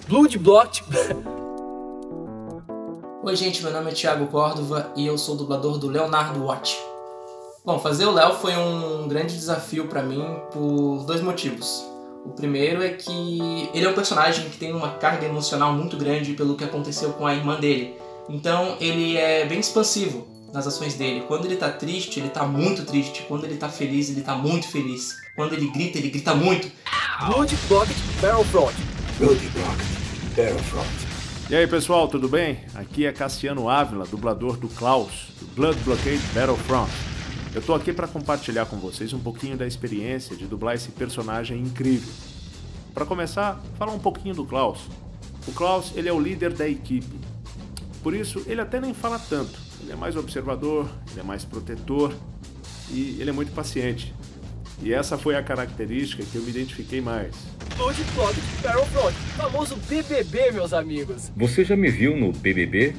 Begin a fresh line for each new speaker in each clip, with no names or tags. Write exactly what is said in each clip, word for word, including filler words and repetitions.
Blood Blocked...
Oi gente, meu nome é Thiago Córdova e eu sou dublador do Leonardo Watt. Bom, fazer o Léo foi um grande desafio pra mim por dois motivos. O primeiro é que ele é um personagem que tem uma carga emocional muito grande pelo que aconteceu com a irmã dele. Então ele é bem expansivo nas ações dele. Quando ele tá triste, ele tá muito triste. Quando ele tá feliz, ele tá muito feliz. Quando ele grita, ele grita muito.
Blood Blocked Battlefront.
Blood Blocked Battlefront.
E aí pessoal, tudo bem? Aqui é Cassiano Ávila, dublador do Klaus, do Blood Blockade Battlefront. Eu tô aqui para compartilhar com vocês um pouquinho da experiência de dublar esse personagem incrível. Para começar, falar um pouquinho do Klaus. O Klaus, ele é o líder da equipe. Por isso, ele até nem fala tanto. Ele é mais observador, ele é mais protetor e ele é muito paciente. E essa foi a característica que eu me identifiquei mais.
Blood Blocked Battlefront, famoso B B B, meus amigos.
Você já me viu no B B B?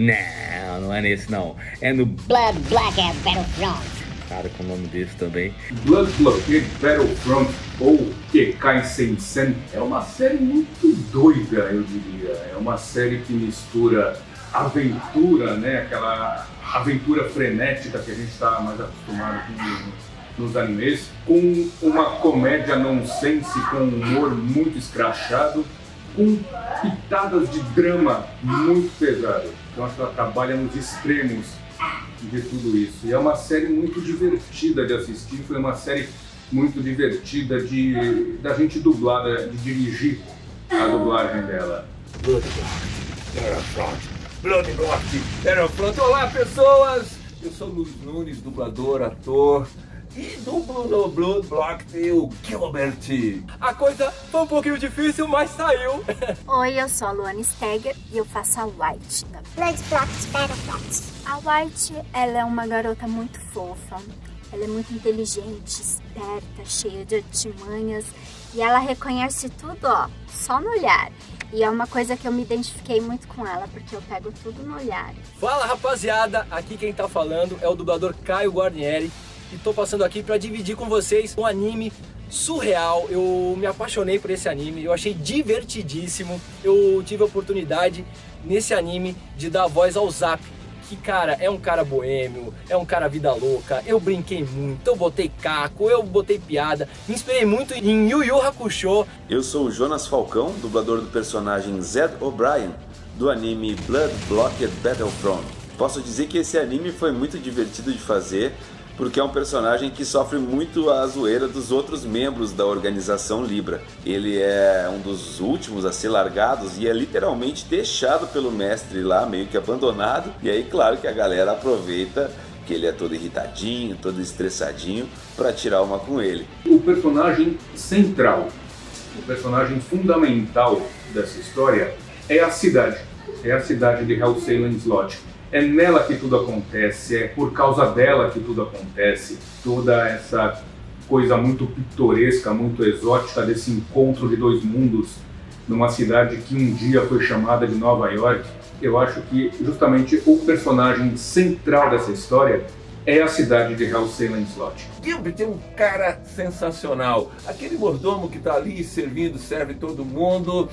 Não, não é nesse não. É no
Blood Blocked Battlefront.
Cara, com o nome desse também.
Blood Blockade Battlefront, ou Kekai Sensen, é uma série muito doida, eu diria. É uma série que mistura aventura, né? Aquela aventura frenética que a gente está mais acostumado com nos animes, com uma comédia nonsense, com um humor muito escrachado, com pitadas de drama muito pesado. Então acho que ela trabalha nos extremos de tudo isso. E é uma série muito divertida de assistir, foi uma série muito divertida de da gente dublar, de dirigir a dublagem dela.
Blood Blocked Battlefront. Blood Blocked Battlefront. Olá pessoas! Eu sou Luiz Nunes, dublador, ator. E dublo no Blood Blocked o Gilbert.
A coisa foi um pouquinho difícil, mas saiu.
Oi, eu sou a Luana Steger e eu faço a White na
Blood Blocked Battlefront.
A White, ela é uma garota muito fofa. Ela é muito inteligente, esperta, cheia de artimanhas. E ela reconhece tudo, ó, só no olhar. E é uma coisa que eu me identifiquei muito com ela, porque eu pego tudo no olhar.
Fala rapaziada, aqui quem tá falando é o dublador Caio Guarnieri. E tô passando aqui para dividir com vocês um anime surreal. Eu me apaixonei por esse anime, eu achei divertidíssimo. Eu tive a oportunidade nesse anime de dar voz ao Zap, que cara, é um cara boêmio, é um cara vida louca. Eu brinquei muito, eu botei caco, eu botei piada, me inspirei muito em Yu Yu Hakusho.
Eu sou o Jonas Falcão, dublador do personagem Zed O'Brien, do anime Blood Blocked Battlefront. Posso dizer que esse anime foi muito divertido de fazer, porque é um personagem que sofre muito a zoeira dos outros membros da organização Libra. Ele é um dos últimos a ser largados e é literalmente deixado pelo mestre lá, meio que abandonado. E aí, claro que a galera aproveita que ele é todo irritadinho, todo estressadinho, para tirar uma com ele.
O personagem central, o personagem fundamental dessa história é a cidade. É a cidade de Hell Salem's Lodge. É nela que tudo acontece, é por causa dela que tudo acontece. Toda essa coisa muito pitoresca, muito exótica desse encontro de dois mundos numa cidade que um dia foi chamada de Nova York. Eu acho que justamente o personagem central dessa história é a cidade de Hell Salem's Lodge.
Gilbert é um cara sensacional. Aquele mordomo que tá ali servindo, serve todo mundo,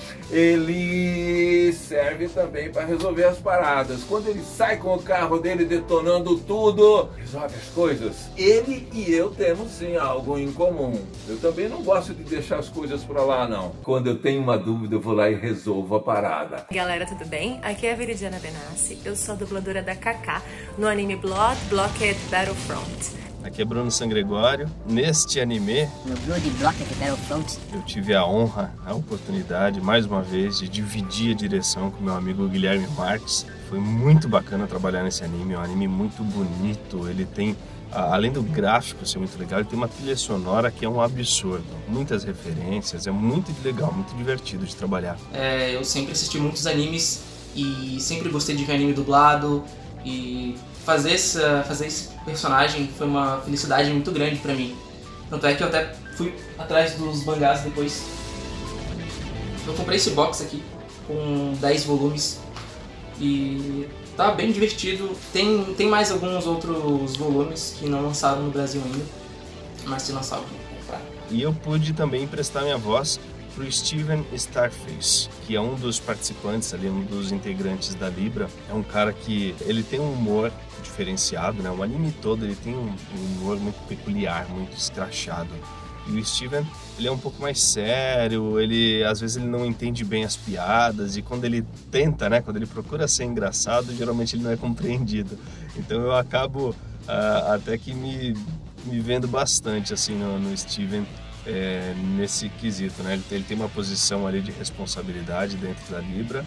ele serve também para resolver as paradas. Quando ele sai com o carro dele detonando tudo, resolve as coisas. Ele e eu temos sim algo em comum. Eu também não gosto de deixar as coisas para lá não. Quando eu tenho uma dúvida eu vou lá e resolvo a parada.
Galera, tudo bem? Aqui é a Viridiana Benassi. Eu sou a dubladora da Kaká no anime Blood Blocked Battlefront.
Aqui é Bruno Sangregório. Neste anime,
no Blood Blocked Battlefront,
eu tive a honra, a oportunidade, mais uma vez, de dividir a direção com meu amigo Guilherme Marques. Foi muito bacana trabalhar nesse anime, é um anime muito bonito. Ele tem, além do gráfico ser muito legal, ele tem uma trilha sonora que é um absurdo. Muitas referências, é muito legal, muito divertido de trabalhar.
É, eu sempre assisti muitos animes e sempre gostei de ver anime dublado. E fazer, essa, fazer esse personagem foi uma felicidade muito grande pra mim. Tanto é que eu até fui atrás dos mangás depois. Eu comprei esse box aqui com dez volumes e tá bem divertido. Tem, tem mais alguns outros volumes que não lançaram no Brasil ainda, mas se lançar eu vou comprar.
E eu pude também emprestar minha voz pro Steven Starface, que é um dos participantes ali, um dos integrantes da Libra. É um cara que ele tem um humor diferenciado, né? O anime todo ele tem um humor muito peculiar, muito escrachado. E o Steven, ele é um pouco mais sério, ele às vezes ele não entende bem as piadas, e quando ele tenta, né, quando ele procura ser engraçado, geralmente ele não é compreendido. Então eu acabo uh, até que me, me vendo bastante assim no, no Steven é, nesse quesito, né? Ele, ele tem uma posição ali de responsabilidade dentro da Libra.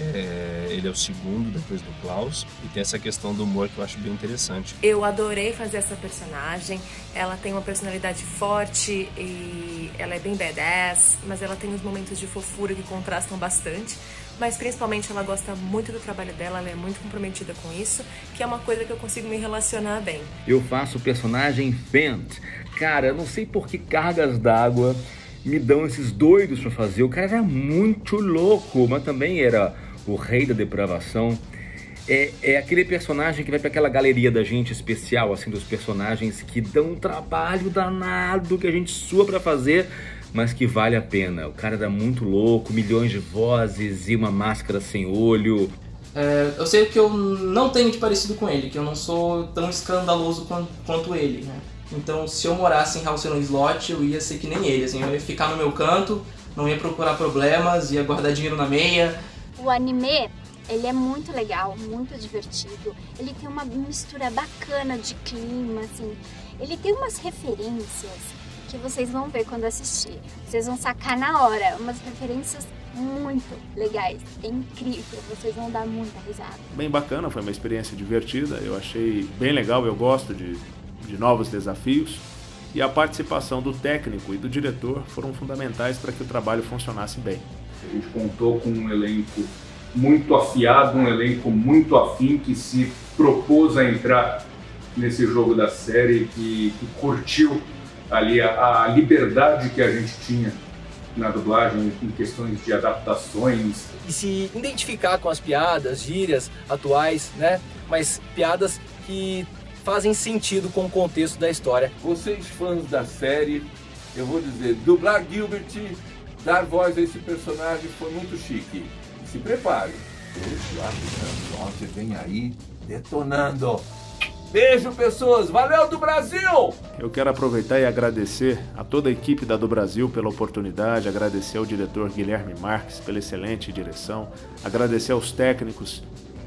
É, ele é o segundo depois do Klaus, e tem essa questão do humor que eu acho bem interessante.
Eu adorei fazer essa personagem. Ela tem uma personalidade forte e ela é bem badass, mas ela tem uns momentos de fofura que contrastam bastante. Mas principalmente ela gosta muito do trabalho dela, ela é muito comprometida com isso, que é uma coisa que eu consigo me relacionar bem.
Eu faço o personagem Fent. Cara, eu não sei por que cargas d'água me dão esses doidos pra fazer. O cara era muito louco, mas também era o rei da depravação. É, é aquele personagem que vai pra aquela galeria da gente especial, assim, dos personagens que dão um trabalho danado, que a gente sua pra fazer, mas que vale a pena. O cara era muito louco, milhões de vozes e uma máscara sem olho.
É, eu sei que eu não tenho de parecido com ele, que eu não sou tão escandaloso quanto, quanto ele, né? Então, se eu morasse em Halcyon Slot, eu ia ser que nem ele, assim, eu ia ficar no meu canto, não ia procurar problemas, ia guardar dinheiro na meia.
O anime, ele é muito legal, muito divertido. Ele tem uma mistura bacana de clima, assim. Ele tem umas referências que vocês vão ver quando assistir. Vocês vão sacar na hora, umas referências muito legais. É incrível, vocês vão dar muita risada.
Bem bacana, foi uma experiência divertida, eu achei bem legal, eu gosto de... de novos desafios, e a participação do técnico e do diretor foram fundamentais para que o trabalho funcionasse bem.
A gente contou com um elenco muito afiado, um elenco muito afim, que se propôs a entrar nesse jogo da série, que, que curtiu ali a, a liberdade que a gente tinha na dublagem em questões de adaptações.
E se identificar com as piadas, gírias atuais, né? Mas piadas que fazem sentido com o contexto da história.
Vocês fãs da série, eu vou dizer, dublar Gilbert, dar voz a esse personagem foi muito chique. Se prepare, o Arthur vem aí detonando. Beijo, pessoas, valeu do Brasil!
Eu quero aproveitar e agradecer a toda a equipe da do Brasil pela oportunidade, agradecer ao diretor Guilherme Marques pela excelente direção, agradecer aos técnicos,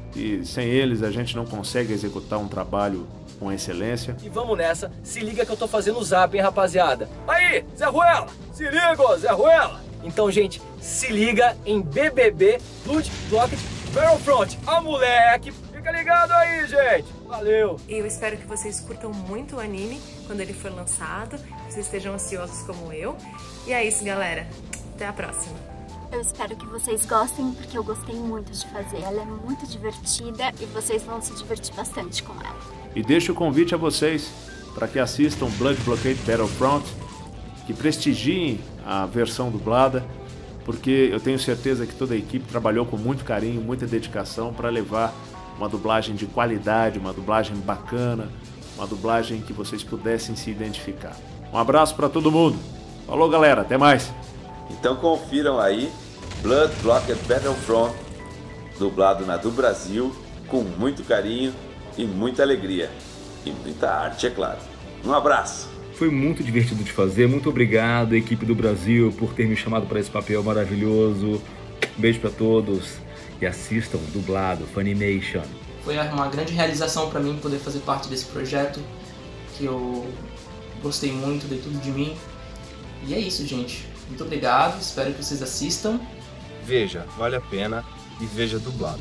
e sem eles a gente não consegue executar um trabalho com excelência.
E vamos nessa, se liga que eu tô fazendo o zap, hein, rapaziada? Aí, Zé Ruela, se liga, ô, Zé Ruela! Então, gente, se liga em B B B Blood Blocked Battlefront. Ah, moleque, fica ligado aí, gente! Valeu!
E eu espero que vocês curtam muito o anime quando ele for lançado, que vocês estejam ansiosos como eu. E é isso, galera. Até a próxima.
Eu espero que vocês gostem, porque eu gostei muito de fazer. Ela é muito divertida e vocês vão se divertir bastante com ela.
E deixo o convite a vocês para que assistam Blood Blockade Battlefront, que prestigiem a versão dublada, porque eu tenho certeza que toda a equipe trabalhou com muito carinho, muita dedicação para levar uma dublagem de qualidade, uma dublagem bacana, uma dublagem que vocês pudessem se identificar. Um abraço para todo mundo. Falou, galera, até mais.
Então confiram aí Blood Blocked Battlefront, dublado na do Brasil, com muito carinho e muita alegria. E muita arte, é claro. Um abraço!
Foi muito divertido de fazer, muito obrigado, equipe do Brasil, por ter me chamado para esse papel maravilhoso. Beijo para todos e assistam dublado Funimation.
Foi uma grande realização para mim poder fazer parte desse projeto, que eu gostei muito, dei tudo de mim. E é isso, gente. Muito obrigado, espero que vocês assistam.
Veja, vale a pena e veja dublado.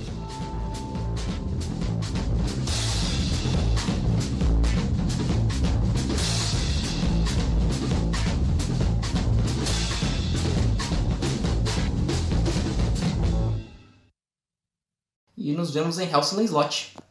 E nos vemos em Halcyon Slot.